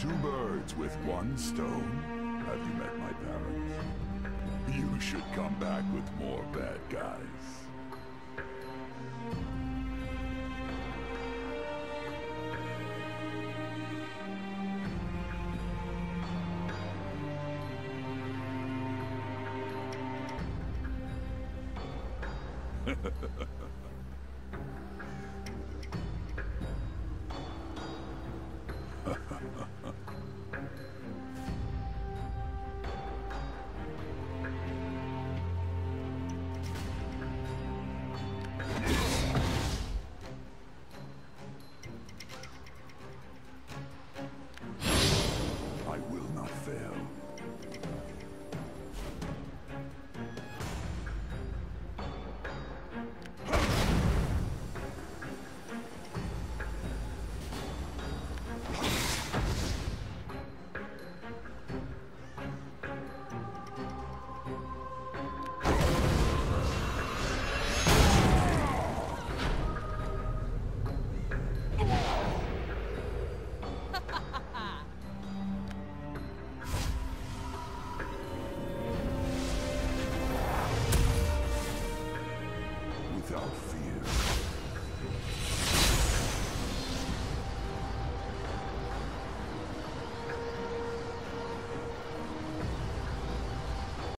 two birds with one stone. Have you met my parents? You should come back with more bad guys. I will not fail.